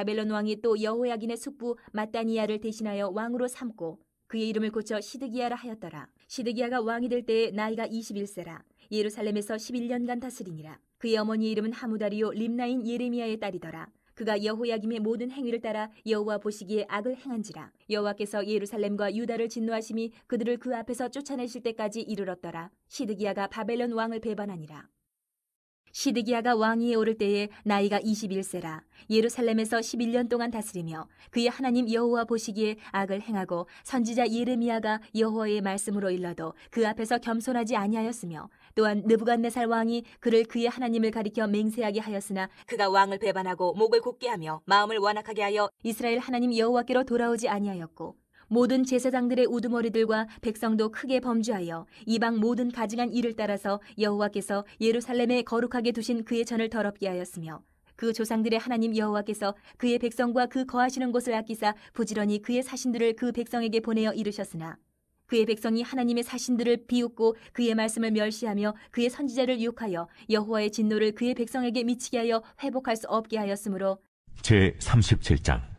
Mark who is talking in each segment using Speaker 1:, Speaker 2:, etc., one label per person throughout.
Speaker 1: 바벨론 왕이 또 여호야긴의 숙부 마따니야를 대신하여 왕으로 삼고 그의 이름을 고쳐 시드기야라 하였더라. 시드기야가 왕이 될 때에 나이가 21세라. 예루살렘에서 11년간 다스리니라. 그의 어머니의 이름은 하무다리요 림나인 예레미야의 딸이더라. 그가 여호야김의 모든 행위를 따라 여호와 보시기에 악을 행한지라. 여호와께서 예루살렘과 유다를 진노하심이 그들을 그 앞에서 쫓아내실 때까지 이르렀더라. 시드기야가 바벨론 왕을 배반하니라. 시드기야가 왕위에 오를 때에 나이가 21세라. 예루살렘에서 11년 동안 다스리며 그의 하나님 여호와 보시기에 악을 행하고 선지자 예레미야가 여호와의 말씀으로 일러도 그 앞에서 겸손하지 아니하였으며 또한 느부갓네살 왕이 그를 그의 하나님을 가리켜 맹세하게 하였으나 그가 왕을 배반하고 목을 굳게 하며 마음을 완악하게 하여 이스라엘 하나님 여호와께로 돌아오지 아니하였고 모든 제사장들의 우두머리들과 백성도 크게 범죄하여 이방 모든 가증한 일을 따라서 여호와께서 예루살렘에 거룩하게 두신 그의 전을 더럽게 하였으며 그 조상들의 하나님 여호와께서 그의 백성과 그 거하시는 곳을 아끼사 부지런히 그의 사신들을 그 백성에게 보내어 이르셨으나 그의 백성이 하나님의 사신들을 비웃고 그의 말씀을 멸시하며 그의 선지자를 유혹하여 여호와의 진노를 그의 백성에게 미치게 하여 회복할 수 없게 하였으므로
Speaker 2: 제37장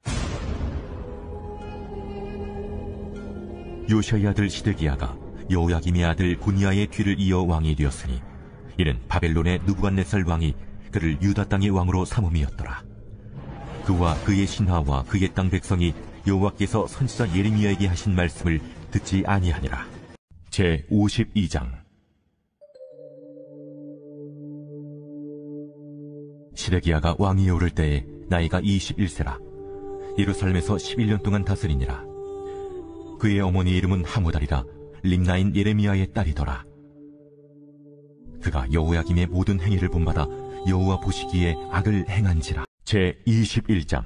Speaker 2: 요시아의 아들 시드기야가 여호야김의 아들 고니야의 뒤를 이어 왕이 되었으니 이는 바벨론의 느부갓네살 왕이 그를 유다 땅의 왕으로 삼음이었더라. 그와 그의 신하와 그의 땅 백성이 여호와께서 선지자 예레미야에게 하신 말씀을 듣지 아니하니라. 제52장 시드기야가 왕위에 오를 때에 나이가 21세라. 예루살렘에서 11년 동안 다스리니라. 그의 어머니 이름은 하무다리라. 림나인 예레미야의 딸이더라. 그가 여호야김의 모든 행위를 본받아 여호와 보시기에 악을 행한지라. 제21장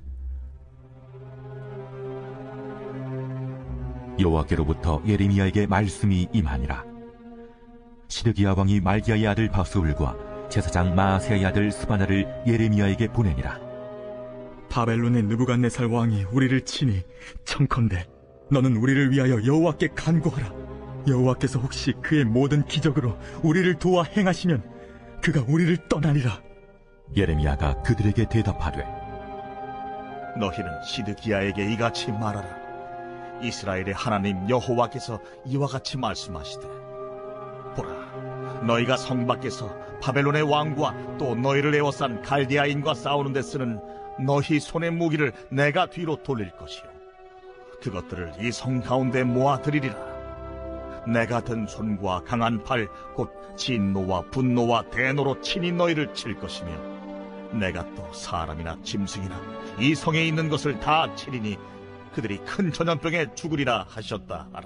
Speaker 2: 여호와께로부터 예레미야에게 말씀이 임하니라. 시드기야 왕이 말기야의 아들 바스울과 제사장 마아세야의 아들 스바나를 예레미야에게 보내니라.
Speaker 3: 바벨론의 느부갓네살 왕이 우리를 치니 청컨대 너는 우리를 위하여 여호와께 간구하라. 여호와께서 혹시 그의 모든 기적으로 우리를 도와 행하시면 그가 우리를 떠나리라.
Speaker 2: 예레미야가 그들에게 대답하되
Speaker 4: 너희는 시드기야에게 이같이 말하라. 이스라엘의 하나님 여호와께서 이와 같이 말씀하시되 보라, 너희가 성 밖에서 바벨론의 왕과 또 너희를 에워싼 갈대아인과 싸우는 데 쓰는 너희 손의 무기를 내가 뒤로 돌릴 것이요 그것들을 이 성 가운데 모아들이리라. 내가 든 손과 강한 팔 곧 진노와 분노와 대노로 친히 너희를 칠 것이며 내가 또 사람이나 짐승이나 이 성에 있는 것을 다 치리니 그들이 큰 전염병에 죽으리라 하셨다 하라.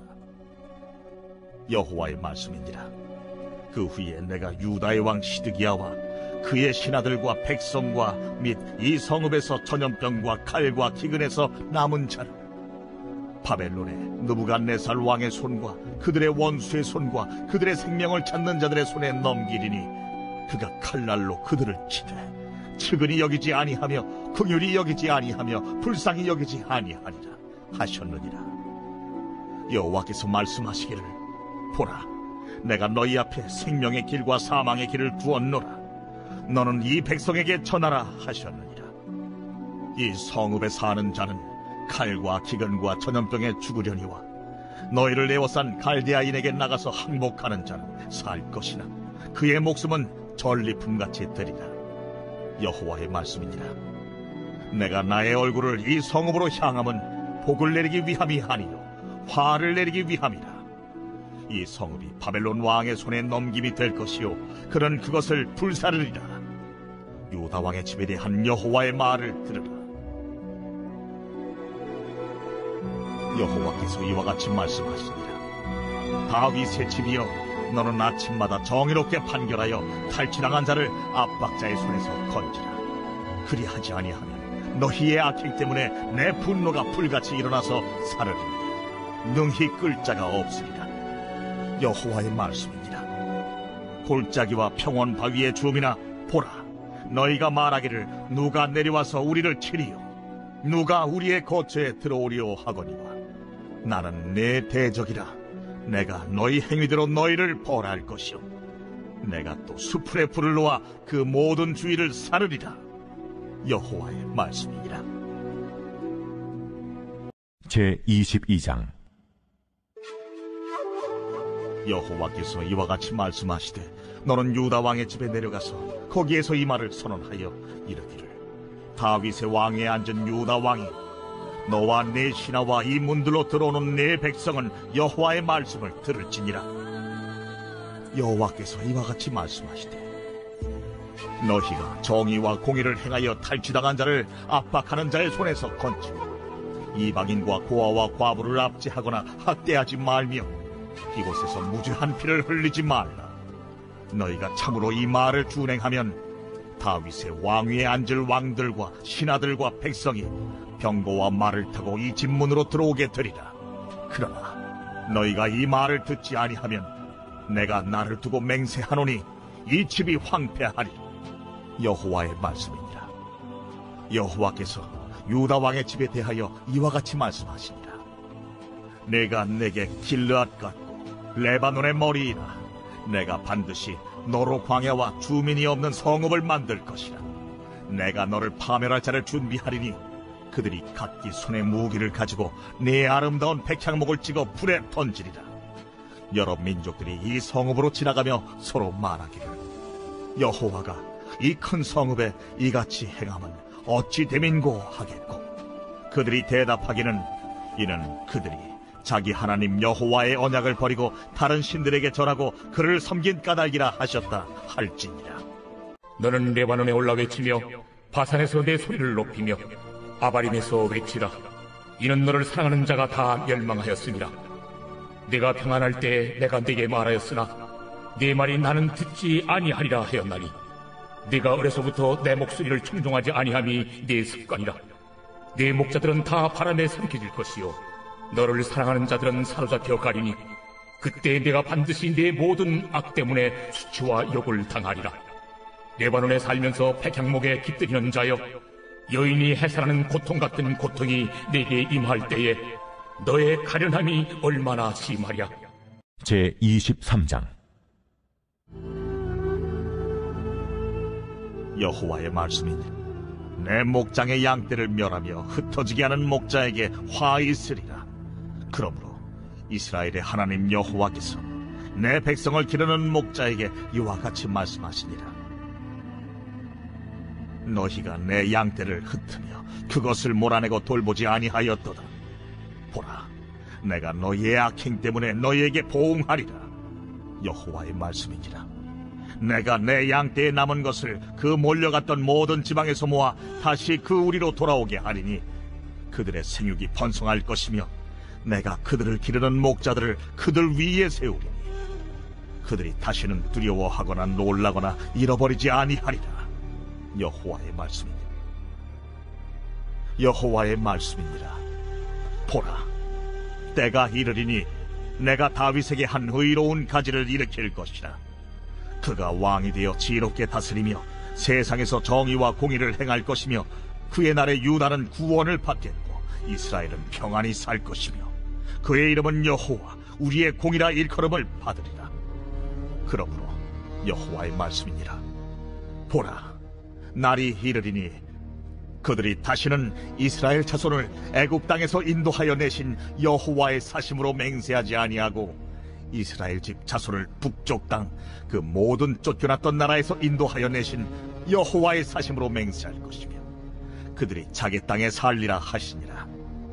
Speaker 4: 여호와의 말씀이니라. 그 후에 내가 유다의 왕 시드기야와 그의 신하들과 백성과 및 이 성읍에서 전염병과 칼과 기근에서 남은 자를 바벨론의 느부갓네살 왕의 손과 그들의 원수의 손과 그들의 생명을 찾는 자들의 손에 넘기리니 그가 칼날로 그들을 치되 측은히 여기지 아니하며 긍휼히 여기지 아니하며 불쌍히 여기지 아니하리라 하셨느니라. 여호와께서 말씀하시기를 보라, 내가 너희 앞에 생명의 길과 사망의 길을 두었노라. 너는 이 백성에게 전하라 하셨느니라. 이 성읍에 사는 자는 칼과 기근과 전염병에 죽으려니와 너희를 에워싼 갈대아인에게 나가서 항복하는 자는 살 것이나 그의 목숨은 전리품같이 되리라. 여호와의 말씀이니라. 내가 나의 얼굴을 이 성읍으로 향함은 복을 내리기 위함이 아니요 화를 내리기 위함이라. 이 성읍이 바벨론 왕의 손에 넘김이 될 것이요 그는 그것을 불사르리라. 유다 왕의 집에 대한 여호와의 말을 들으라. 여호와께서 이와 같이 말씀하시니라. 다윗의 집이여, 너는 아침마다 정의롭게 판결하여 탈취당한 자를 압박자의 손에서 건지라. 그리하지 아니하면 너희의 악행 때문에 내 분노가 불같이 일어나서 사르리니 능히 끌 자가 없으리라. 여호와의 말씀이니라. 골짜기와 평원 바위의 주민아, 보라, 너희가 말하기를 누가 내려와서 우리를 치리요 누가 우리의 거처에 들어오리요 하거니와 나는 내 대적이라. 내가 너희 행위대로 너희를 벌할 것이요 내가 또 수풀에 불을 놓아 그 모든 주위를 사르리라. 여호와의 말씀이니라.
Speaker 2: 제22장.
Speaker 4: 여호와께서 이와 같이 말씀하시되 너는 유다 왕의 집에 내려가서 거기에서 이 말을 선언하여 이르기를 다윗의 왕에 앉은 유다 왕이 너와 네 신하와 이 문들로 들어오는 네 백성은 여호와의 말씀을 들을지니라. 여호와께서 이와 같이 말씀하시되 너희가 정의와 공의를 행하여 탈취당한 자를 압박하는 자의 손에서 건지고 이방인과 고아와 과부를 압제하거나 학대하지 말며 이곳에서 무죄한 피를 흘리지 말라. 너희가 참으로 이 말을 준행하면 다윗의 왕위에 앉을 왕들과 신하들과 백성이 병거와 말을 타고 이 집 문으로 들어오게 되리라. 그러나 너희가 이 말을 듣지 아니하면 내가 나를 두고 맹세하노니 이 집이 황폐하리. 여호와의 말씀이니라. 여호와께서 유다 왕의 집에 대하여 이와 같이 말씀하시니라. 내가 내게 길르앗 같고 레바논의 머리이라. 내가 반드시 너로 광야와 주민이 없는 성읍을 만들 것이라. 내가 너를 파멸할 자를 준비하리니 그들이 각기 손에 무기를 가지고 네 아름다운 백향목을 찍어 불에 던지리라. 여러 민족들이 이 성읍으로 지나가며 서로 말하기를 여호와가 이 큰 성읍에 이같이 행함은 어찌 됨인고 하겠고 그들이 대답하기는 이는 그들이 자기 하나님 여호와의 언약을 버리고 다른 신들에게 절하고 그를 섬긴 까닭이라 하셨다 할지니라.
Speaker 5: 너는 레바논에 올라 외치며 바산에서 내 소리를 높이며 아바림에서 외치라. 이는 너를 사랑하는 자가 다 멸망하였습니다. 네가 평안할 때 내가 네게 말하였으나 네 말이 나는 듣지 아니하리라 하였나니 네가 어려서부터 내 목소리를 청종하지 아니함이 네 습관이라. 네 목자들은 다 바람에 삼켜질 것이요 너를 사랑하는 자들은 사로잡혀 가리니 그때 내가 반드시 네 모든 악 때문에 수치와 욕을 당하리라. 레바논에 살면서 백향목에 깃들이는 자여, 여인이 해산하는 고통 같은 고통이 내게 임할 때에 너의 가련함이 얼마나 심하랴.
Speaker 2: 제23장.
Speaker 4: 여호와의 말씀이니 내 목장의 양떼를 멸하며 흩어지게 하는 목자에게 화 있으리라. 그러므로 이스라엘의 하나님 여호와께서 내 백성을 기르는 목자에게 이와 같이 말씀하시니라. 너희가 내 양떼를 흩으며 그것을 몰아내고 돌보지 아니하였도다. 보라, 내가 너희의 악행 때문에 너희에게 보응하리라. 여호와의 말씀이니라. 내가 내 양떼에 남은 것을 그 몰려갔던 모든 지방에서 모아 다시 그 우리로 돌아오게 하리니 그들의 생육이 번성할 것이며 내가 그들을 기르는 목자들을 그들 위에 세우리니 그들이 다시는 두려워하거나 놀라거나 잃어버리지 아니하리라. 여호와의 말씀이니라. 여호와의 말씀이니라. 보라, 때가 이르리니 내가 다윗에게 한 의로운 가지를 일으킬 것이라. 그가 왕이 되어 지혜롭게 다스리며 세상에서 정의와 공의를 행할 것이며 그의 날에 유다는 구원을 받겠고 이스라엘은 평안히 살 것이며 그의 이름은 여호와 우리의 공이라 일컬음을 받으리라. 그러므로 여호와의 말씀이니라. 보라, 날이 이르리니 그들이 다시는 이스라엘 자손을 애굽 땅에서 인도하여 내신 여호와의 사심으로 맹세하지 아니하고 이스라엘 집 자손을 북쪽 땅 그 모든 쫓겨났던 나라에서 인도하여 내신 여호와의 사심으로 맹세할 것이며 그들이 자기 땅에 살리라 하시니라.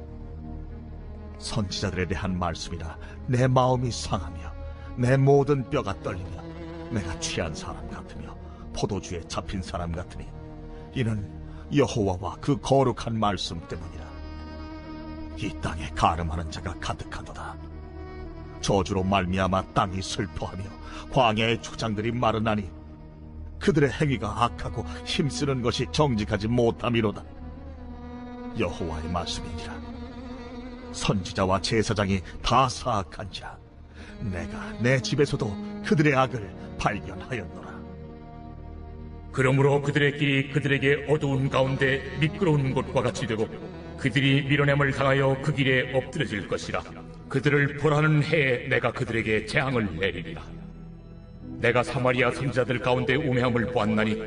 Speaker 4: 선지자들에 대한 말씀이라. 내 마음이 상하며 내 모든 뼈가 떨리며 내가 취한 사람 같으며 포도주에 잡힌 사람 같으니 이는 여호와와 그 거룩한 말씀 때문이라. 이 땅에 가늠하는 자가 가득하도다. 저주로 말미암아 땅이 슬퍼하며 광야의 초장들이 마르나니 그들의 행위가 악하고 힘쓰는 것이 정직하지 못함이로다. 여호와의 말씀이니라. 선지자와 제사장이 다 사악한지라. 내가 내 집에서도 그들의 악을 발견하였노라.
Speaker 5: 그러므로 그들의 길이 그들에게 어두운 가운데 미끄러운 곳과 같이 되고 그들이 밀어냄을 당하여 그 길에 엎드려질 것이라. 그들을 벌하는 해에 내가 그들에게 재앙을 내리리라. 내가 사마리아 선지자들 가운데 우매함을 보았나니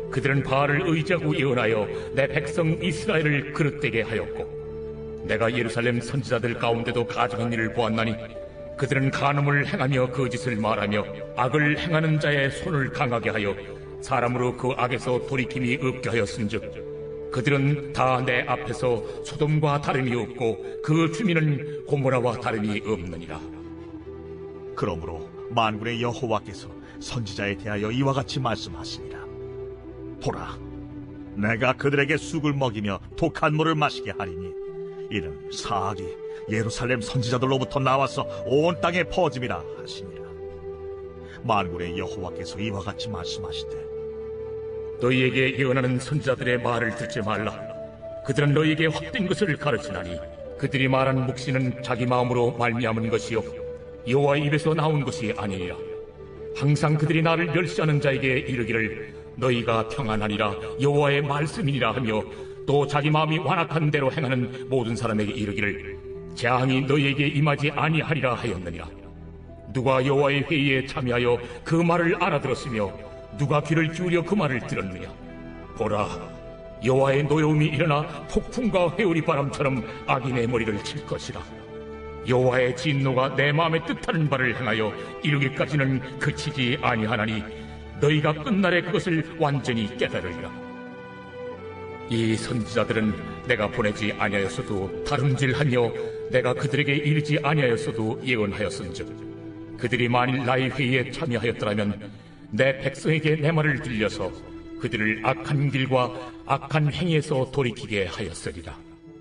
Speaker 5: 그들은 바알을 의지하고 예언하여 내 백성 이스라엘을 그릇되게 하였고 내가 예루살렘 선지자들 가운데도 가증한 일을 보았나니 그들은 간음을 행하며 거짓을 말하며 악을 행하는 자의 손을 강하게 하여 사람으로 그 악에서 돌이킴이 없게 하였은즉 그들은 다 내 앞에서 소돔과 다름이 없고 그 주민은 고모라와 다름이 없느니라.
Speaker 4: 그러므로 만군의 여호와께서 선지자에 대하여 이와 같이 말씀하시니라. 보라, 내가 그들에게 쑥을 먹이며 독한 물을 마시게 하리니 이는 사악이 예루살렘 선지자들로부터 나와서 온 땅에 퍼짐이라 하시니라. 만군의 여호와께서 이와 같이 말씀하시되
Speaker 5: 너희에게 예언하는 선지자들의 말을 듣지 말라. 그들은 너희에게 헛된 것을 가르치나니 그들이 말하는 묵시는 자기 마음으로 말미암은 것이요 여호와의 입에서 나온 것이 아니니라. 항상 그들이 나를 멸시하는 자에게 이르기를 너희가 평안하리라 여호와의 말씀이니라 하며 또 자기 마음이 완악한 대로 행하는 모든 사람에게 이르기를 재앙이 너희에게 임하지 아니하리라 하였느니라. 누가 여호와의 회의에 참여하여 그 말을 알아들었으며 누가 귀를 기울여 그 말을 들었느냐. 보라, 여호와의 노여움이 일어나 폭풍과 회오리 바람처럼 악인의 머리를 칠 것이라. 여호와의 진노가 내 마음에 뜻하는 바를 행하여 이루기까지는 그치지 아니하나니 너희가 끝날에 그것을 완전히 깨달으리라. 이 선지자들은 내가 보내지 아니하였어도 다름질하며 내가 그들에게 이르지 아니하였어도 예언하였은즉 그들이 만일 나의 회의에 참여하였더라면 내 백성에게 내 말을 들려서 그들을 악한 길과 악한 행위에서 돌이키게 하였으리라.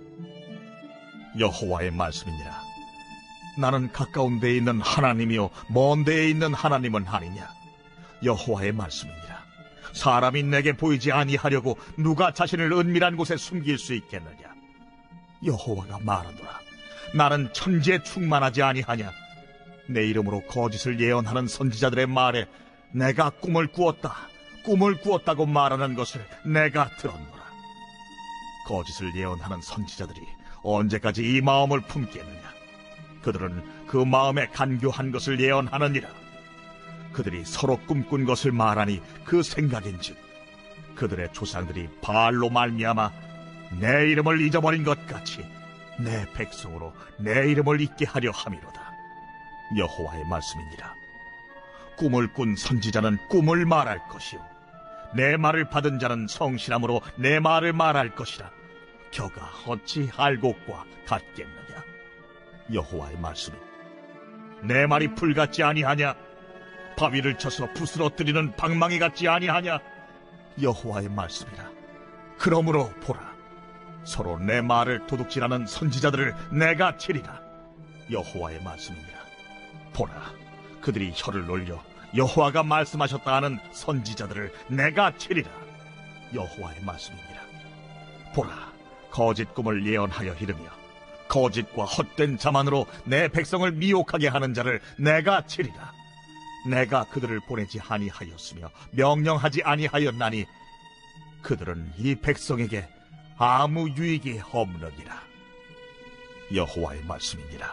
Speaker 4: 여호와의 말씀이니라. 나는 가까운 데에 있는 하나님이요 먼 데에 있는 하나님은 아니냐. 여호와의 말씀이니라. 사람이 내게 보이지 아니하려고 누가 자신을 은밀한 곳에 숨길 수 있겠느냐. 여호와가 말하노라. 나는 천지에 충만하지 아니하냐. 내 이름으로 거짓을 예언하는 선지자들의 말에 내가 꿈을 꾸었다고 말하는 것을 내가 들었노라. 거짓을 예언하는 선지자들이 언제까지 이 마음을 품겠느냐. 그들은 그 마음에 간교한 것을 예언하느니라. 그들이 서로 꿈꾼 것을 말하니 그 생각인즉 그들의 조상들이 바알로 말미암아 내 이름을 잊어버린 것 같이 내 백성으로 내 이름을 잊게 하려 함이로다. 여호와의 말씀이니라. 꿈을 꾼 선지자는 꿈을 말할 것이요 내 말을 받은 자는 성실함으로 내 말을 말할 것이라. 겨가 어찌 알곡과 같겠느냐. 여호와의 말씀이 내 말이 불 같지 아니하냐. 바위를 쳐서 부스러뜨리는 방망이 같지 아니하냐. 여호와의 말씀이라. 그러므로 보라, 서로 내 말을 도둑질하는 선지자들을 내가 치리라. 여호와의 말씀이니라. 보라, 그들이 혀를 놀려 여호와가 말씀하셨다 하는 선지자들을 내가 치리라. 여호와의 말씀이니라. 보라, 거짓 꿈을 예언하여 이르며 거짓과 헛된 자만으로 내 백성을 미혹하게 하는 자를 내가 치리라. 내가 그들을 보내지 아니하였으며 명령하지 아니하였나니 그들은 이 백성에게 아무 유익이 없느니라. 여호와의 말씀이니라.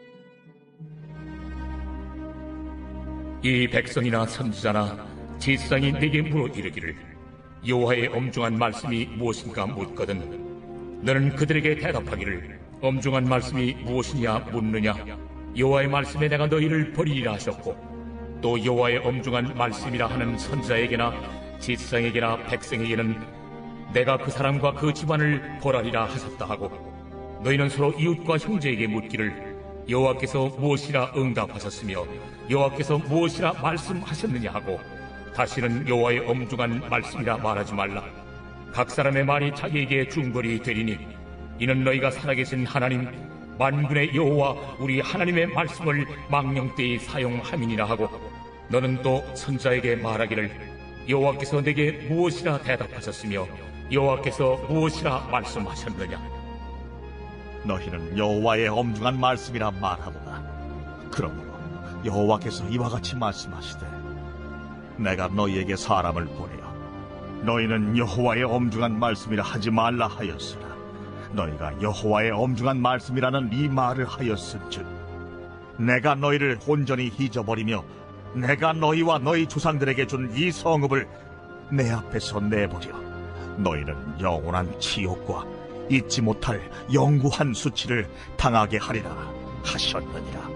Speaker 5: 이 백성이나 선지자나 제사장이 내게 물어 이르기를 여호와의 엄중한 말씀이 무엇인가 묻거든 너는 그들에게 대답하기를 엄중한 말씀이 무엇이냐 묻느냐. 여호와의 말씀에 내가 너희를 버리리라 하셨고 또 여호와의 엄중한 말씀이라 하는 선지자에게나 제사장에게나 백성에게는 내가 그 사람과 그 집안을 벌하리라 하셨다 하고 너희는 서로 이웃과 형제에게 묻기를 여호와께서 무엇이라 응답하셨으며 여호와께서 무엇이라 말씀하셨느냐 하고 다시는 여호와의 엄중한 말씀이라 말하지 말라. 각 사람의 말이 자기에게 중벌이 되리니 이는 너희가 살아계신 하나님 만군의 여호와 우리 하나님의 말씀을 망령되이 사용함이니라 하고 너는 또 선자에게 말하기를 여호와께서 내게 무엇이라 대답하셨으며 여호와께서 무엇이라 말씀하셨느냐.
Speaker 4: 너희는 여호와의 엄중한 말씀이라 말하도다. 그러므로 여호와께서 이와 같이 말씀하시되 내가 너희에게 사람을 보내어 너희는 여호와의 엄중한 말씀이라 하지 말라 하였으나 너희가 여호와의 엄중한 말씀이라는 이 말을 하였은즉 내가 너희를 온전히 잊어버리며 내가 너희와 너희 조상들에게 준 이 성읍을 내 앞에서 내버려 너희는 영원한 지옥과 잊지 못할 영구한 수치를 당하게 하리라 하셨느니라.